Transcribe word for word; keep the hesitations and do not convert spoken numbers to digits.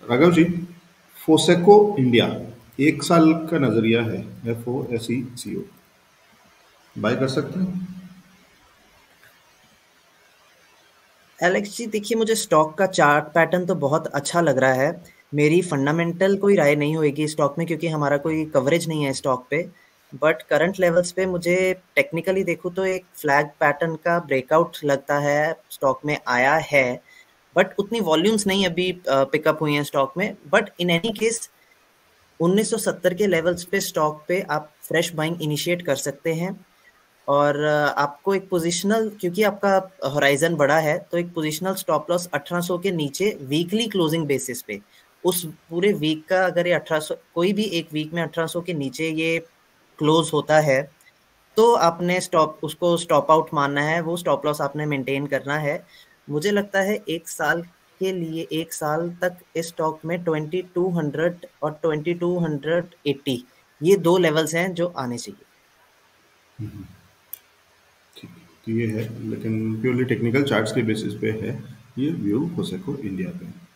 Raghav ji, फोसेको India एक साल का नजरिया है, F O S E C O, buy कर सकते हैं? एलेक्स जी, देखिए मुझे स्टॉक का चार्ट पैटर्न तो बहुत अच्छा लग रहा है। मेरी फंडामेंटल कोई राय नहीं होएगी स्टॉक में, क्योंकि हमारा कोई कवरेज नहीं है स्टॉक पे। बट करंट लेवल्स पे मुझे टेक्निकली देखूँ तो एक फ्लैग पैटर्न का ब्रेकआउट लगता है स्टॉक में आया है। बट उतनी वॉल्यूम्स नहीं अभी पिकअप हुई हैं स्टॉक में। बट इन एनी केस उन्नीस सौ सत्तर के लेवल्स पे स्टॉक पे आप फ्रेश बाइंग इनिशिएट कर सकते हैं। और अ, आपको एक पोजिशनल, क्योंकि आपका होराइजन बड़ा है, तो एक पोजिशनल स्टॉप लॉस अठारह सौ के नीचे वीकली क्लोजिंग बेसिस पे, उस पूरे वीक का अगर ये अठारह सौ, कोई भी एक वीक में अठारह सौ के नीचे ये क्लोज होता है, तो आपने स्टॉप उसको स्टॉप आउट मानना है, वो स्टॉप लॉस आपने मेंटेन करना है। मुझे लगता है एक साल के लिए, एक साल तक इस स्टॉक में ट्वेंटी टू हंड्रेड और ट्वेंटी टू हंड्रेड एट्टी, ये दो लेवल्स हैं जो आने चाहिए। ठीक है, तो ये है, लेकिन प्योरली टेक्निकल चार्ट्स के बेसिस पे है ये व्यू फोसेको इंडिया पे।